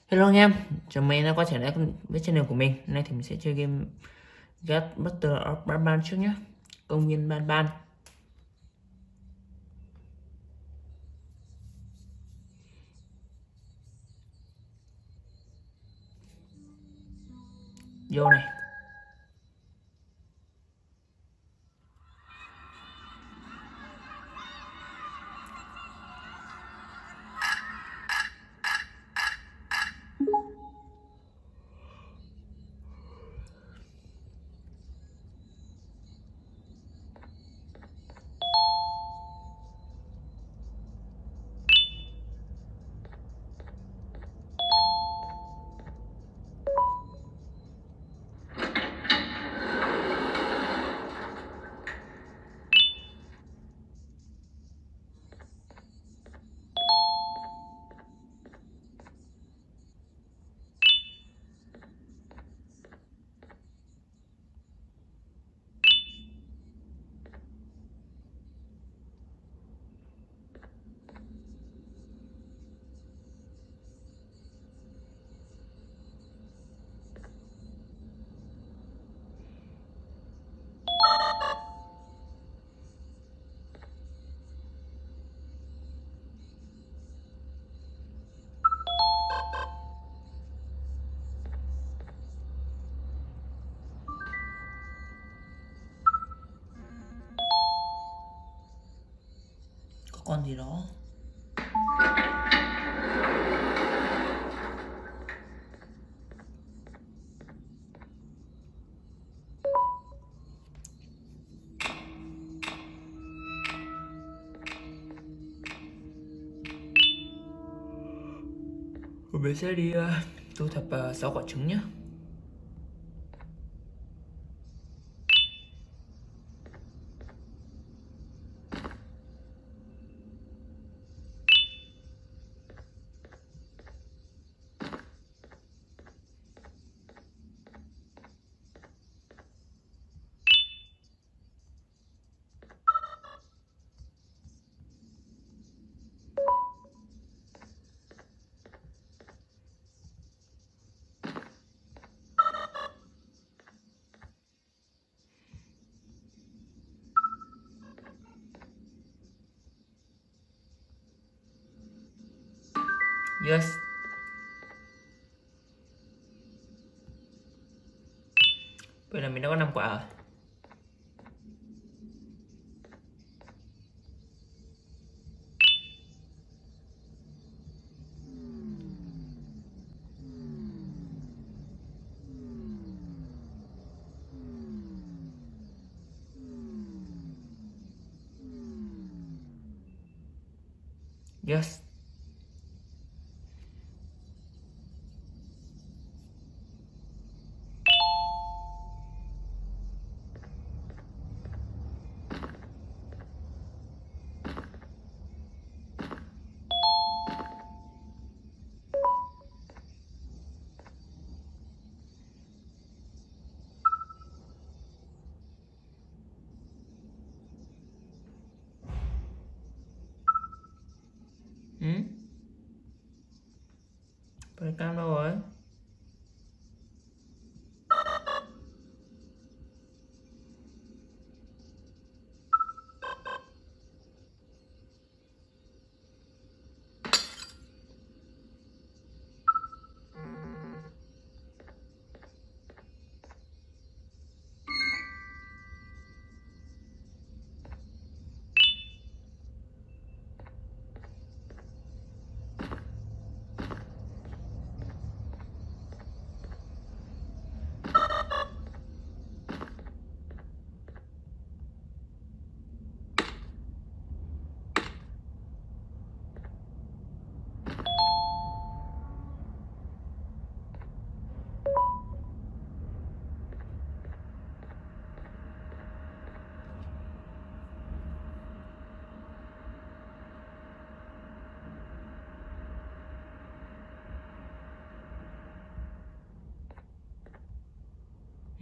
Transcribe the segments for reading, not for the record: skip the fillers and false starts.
Hello anh em, chào mừng anh đã quay trở lại với channel của mình. Hôm nay thì mình sẽ chơi game Garten of Banban trước nhé. Công viên Banban. Vô này. Có con gì đó. Mình sẽ đi thu thập 6 quả trứng nhé. Yes. Vậy là mình đã có 5 quả rồi. Yes. Ừ? Playtime đâu rồi? Ừ?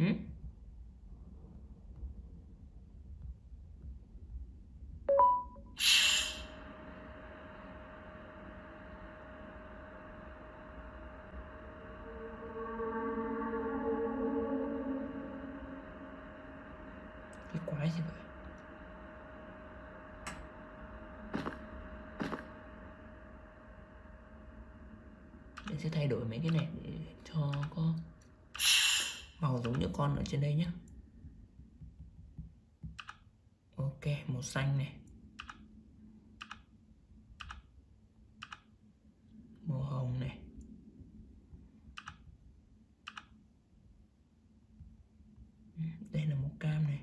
Mình sẽ thay đổi mấy cái này để cho có màu giống như con ở trên đây nhé. Ok, màu xanh này, màu hồng này, đây là màu cam này.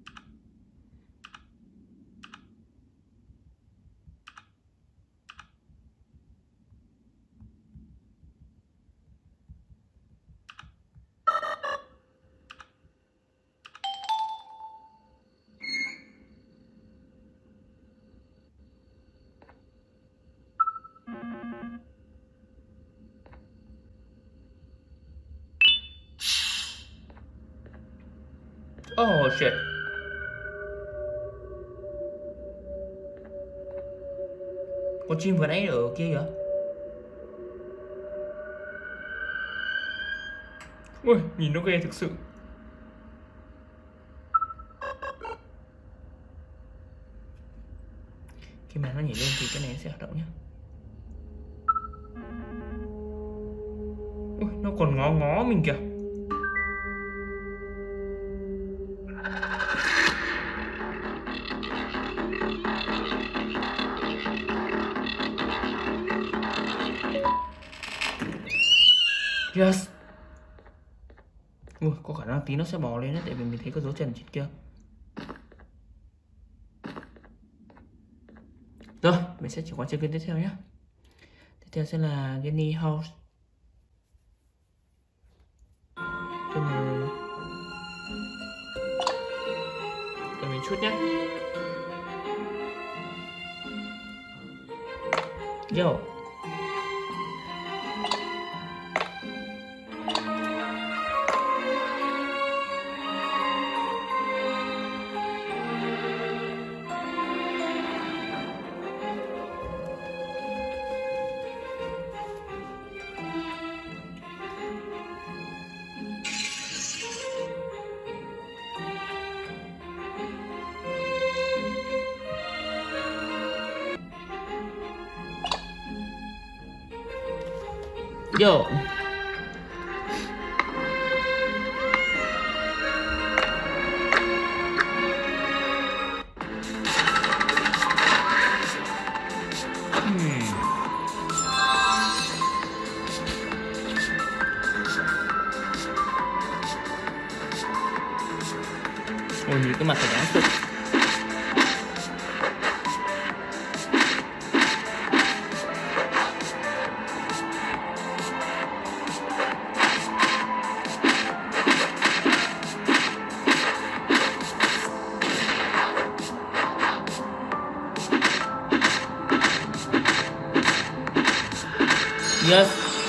Oh shit. Con chim vừa nãy ở kia kìa. Ui, nhìn nó ghê thực sự. Khi mà nó nhảy lên thì cái này sẽ hoạt động nhé. Ui, nó còn ngó ngó mình kìa. Yes. Ui, có khả năng tí nó sẽ bò lên đấy, tại vì mình thấy có dấu chân trên kia. Rồi, mình sẽ chuyển qua chơi game tiếp theo nhé. Tiếp theo sẽ là Genie House. Cho mình chút nhé. Yo. Yo. Ôi, nhìn cái mặt phải đáng sợ. Yes.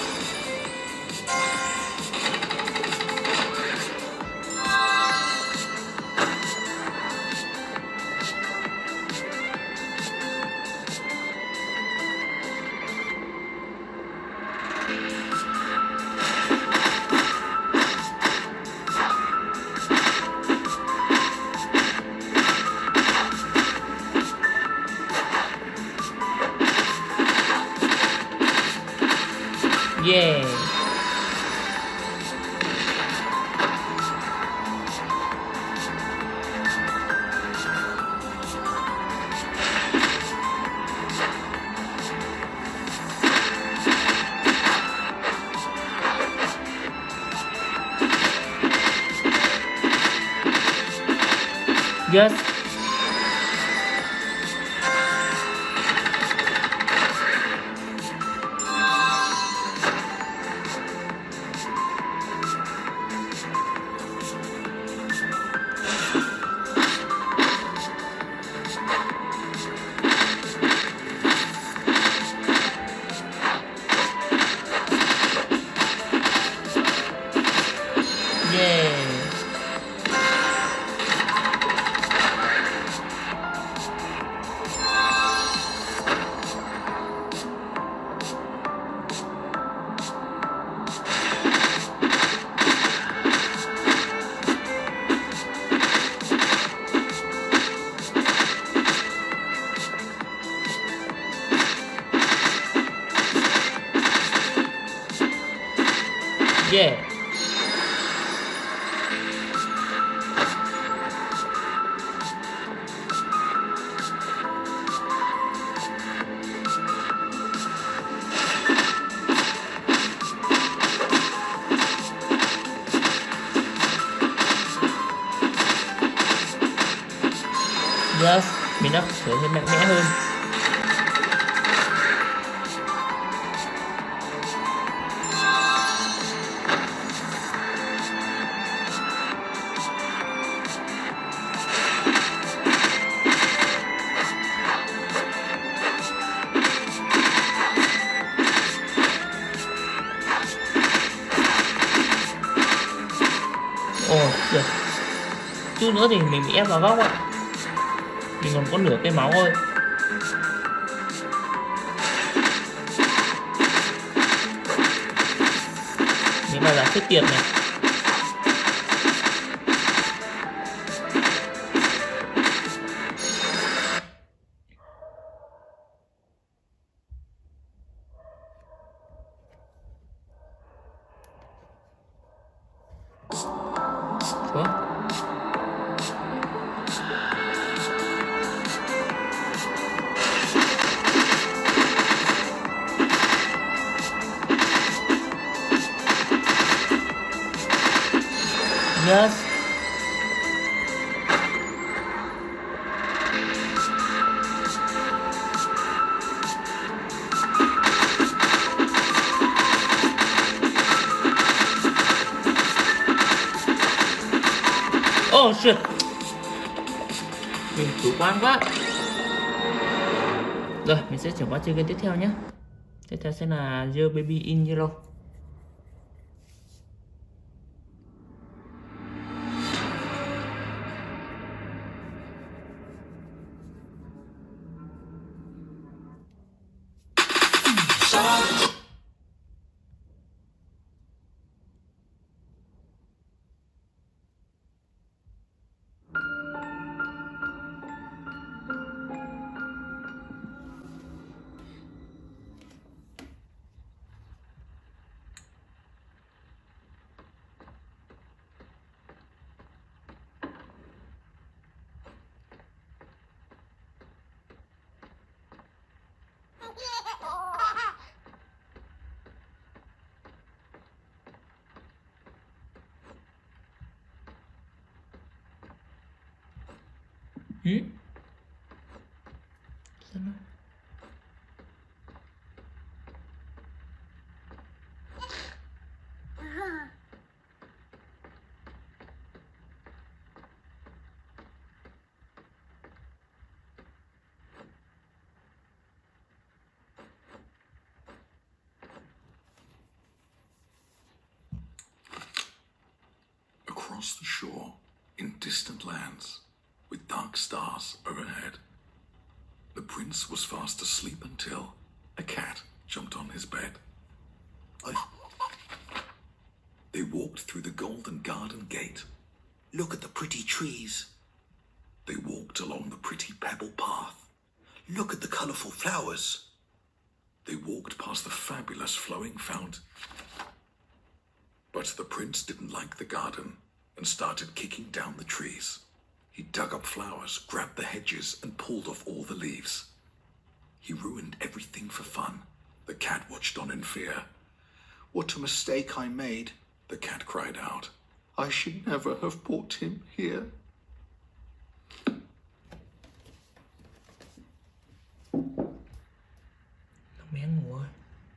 Yeah. Yes. Yeah. Yeah. Yes, mình đã trở nên mạnh mẽ hơn. Ồ, được. Chút nữa thì mình bị ép vào góc ạ. Mình còn có nửa cây máu thôi. Mình vào giải quyết tiền này. Ủa? Yes. Oh shit. Mình chủ quan quá. Rồi, mình sẽ chuyển qua chơi game tiếp theo nhé. Tiếp theo sẽ là Your Baby in Yellow. Across the shore, in distant lands, with dark stars overhead, the prince was fast asleep until a cat jumped on his bed. They walked through the golden garden gate. Look at the pretty trees. They walked along the pretty pebble path. Look at the colorful flowers. They walked past the fabulous flowing fount. But the prince didn't like the garden and started kicking down the trees. He dug up flowers, grabbed the hedges, and pulled off all the leaves. He ruined everything for fun. The cat watched on in fear. What a mistake I made, the cat cried out. I should never have brought him here. Thằng bé ngủ rồi.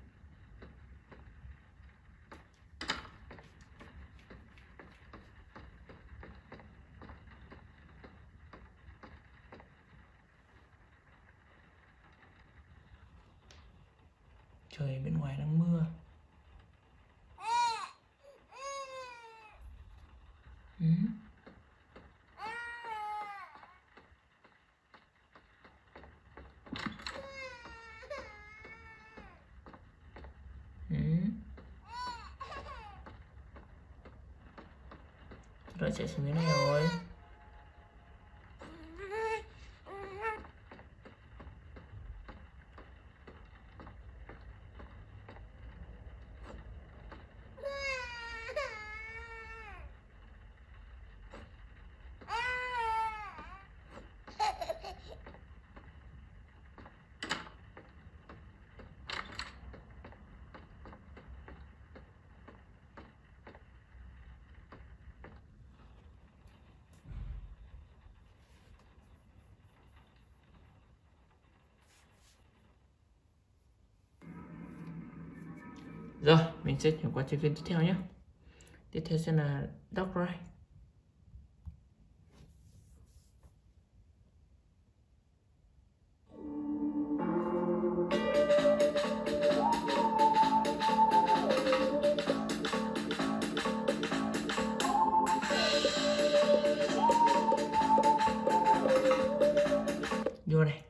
Trời bên ngoài đang mưa. Rồi chạy xuống dưới này rồi. Rồi, mình sẽ chuyển qua chơi game tiếp theo nhé. Tiếp theo sẽ là Dog Ride. Vô này.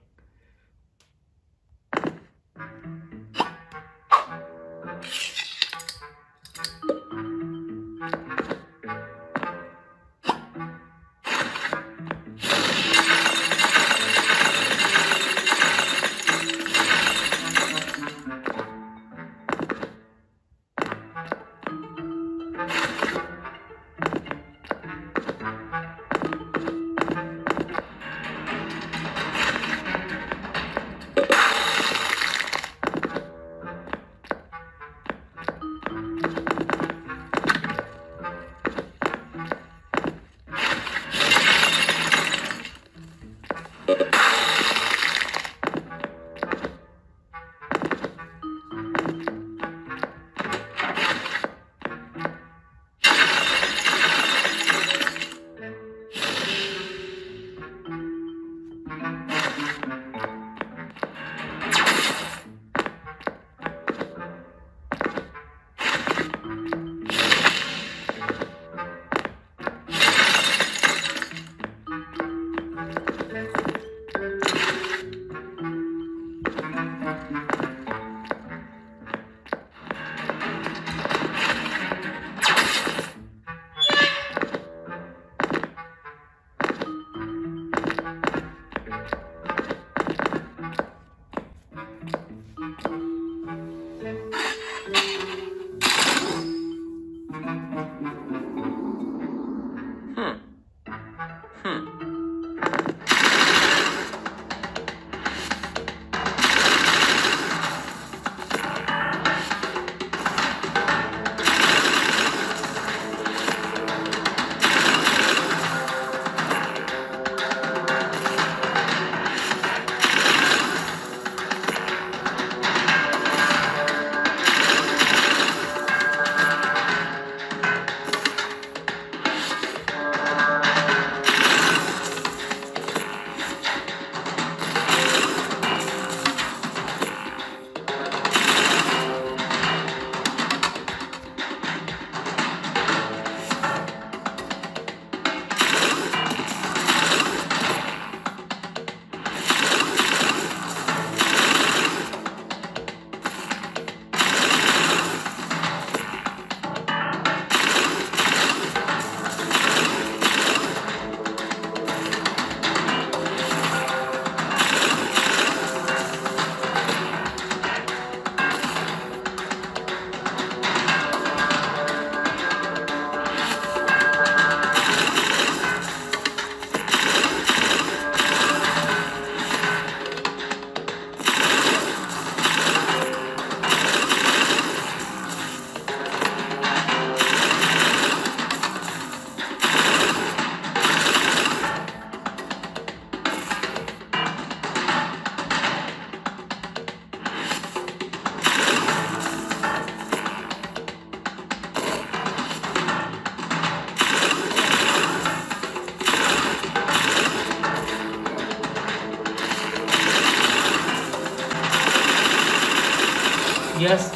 Yes.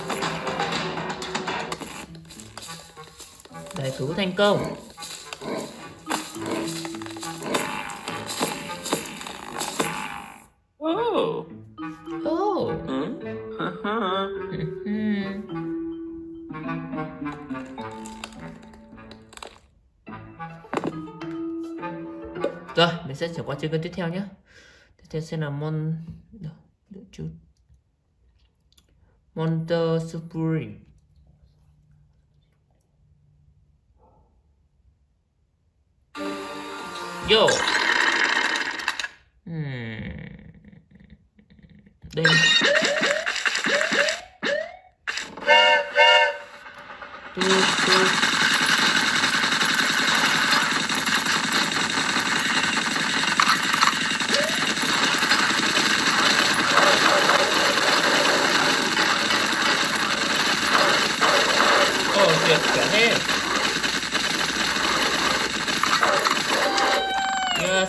Giải cứu thành công. Oh. Oh. Rồi, mình sẽ chuyển qua chơi game tiếp theo nhé. Tiếp theo sẽ là đợi chút. Monster Supreme. Yo. Đây. tuyệt cả thế. Yes.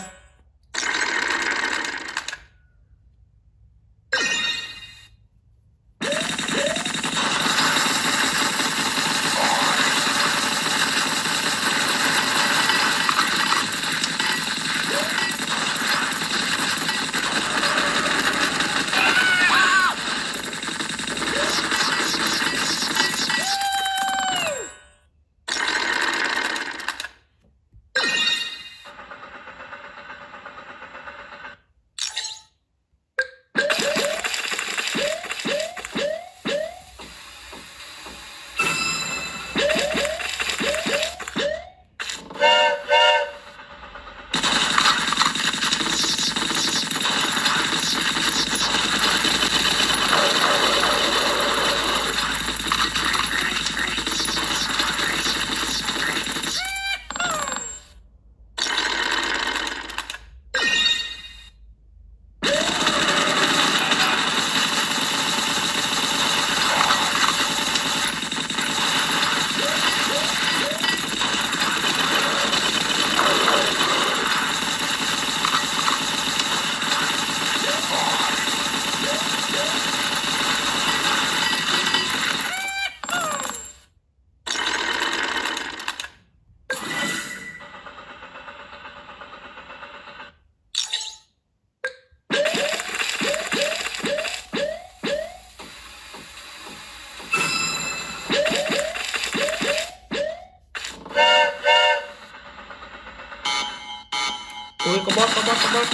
Ui, có bot.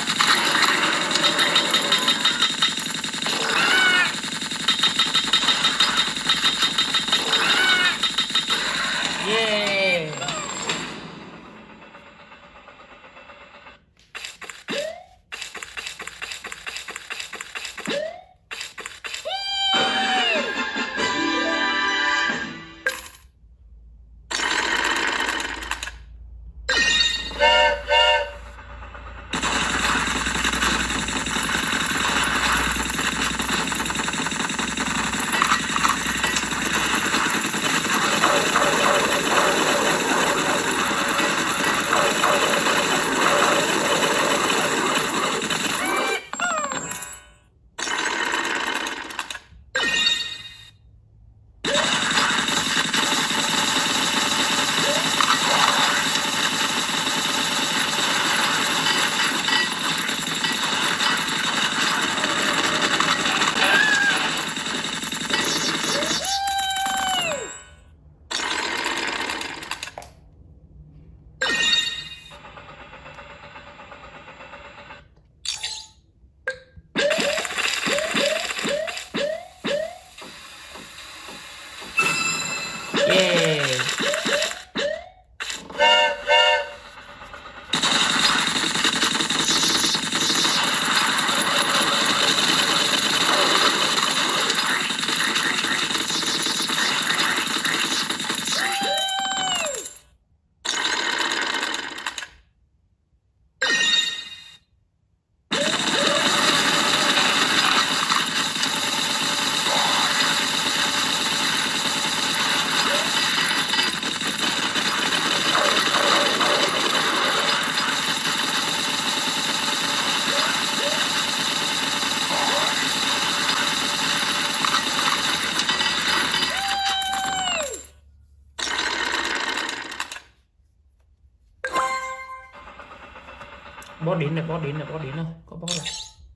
Yeah. Yeah. Bot đến này, có bot rồi.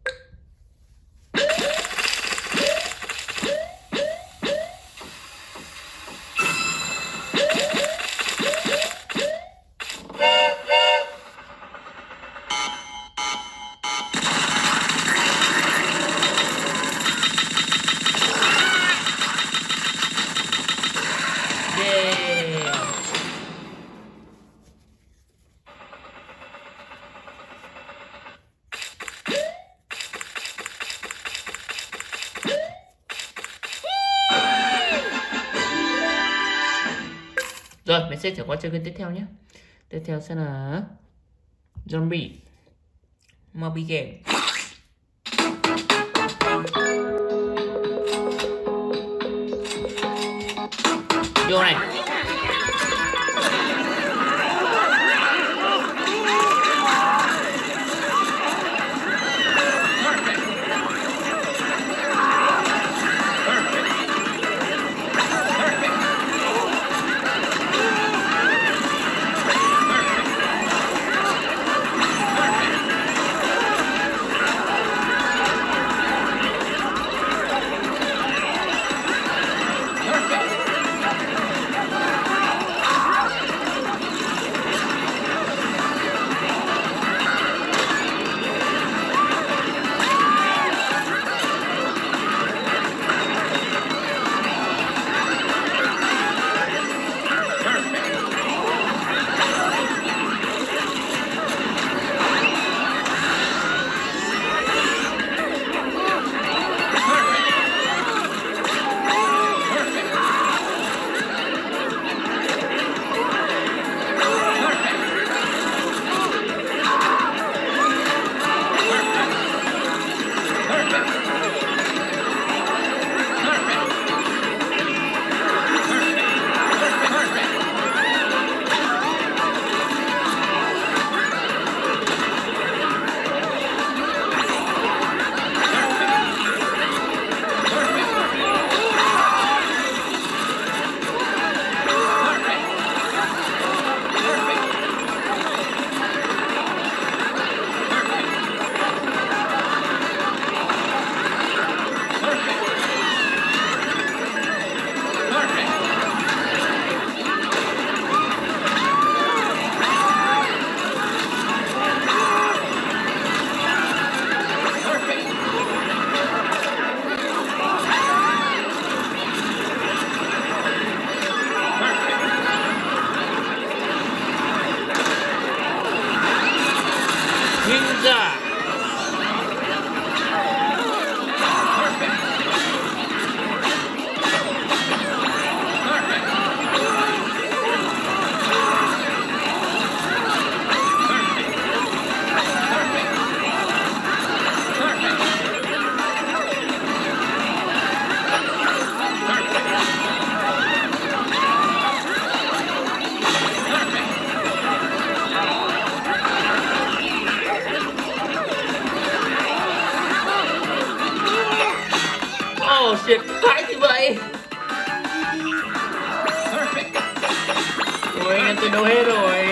Rồi, mình sẽ trở qua chơi game tiếp theo nhé. Tiếp theo sẽ là Zombie Mobile Game. Vô này. Ninja. Oh shit, phải như vậy. Ôi anh em tôi đâu hết rồi.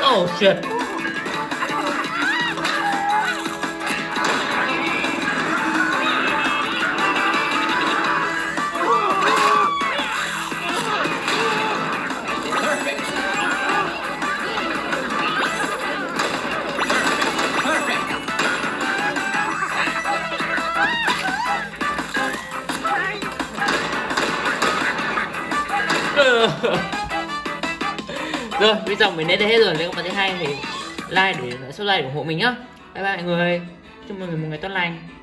Oh shit. Rồi, video mình đến đây hết rồi. Nếu các bạn thấy hay thì like để subscribe ủng hộ mình nhá. Bye bye mọi người. Chúc mọi người một ngày tốt lành.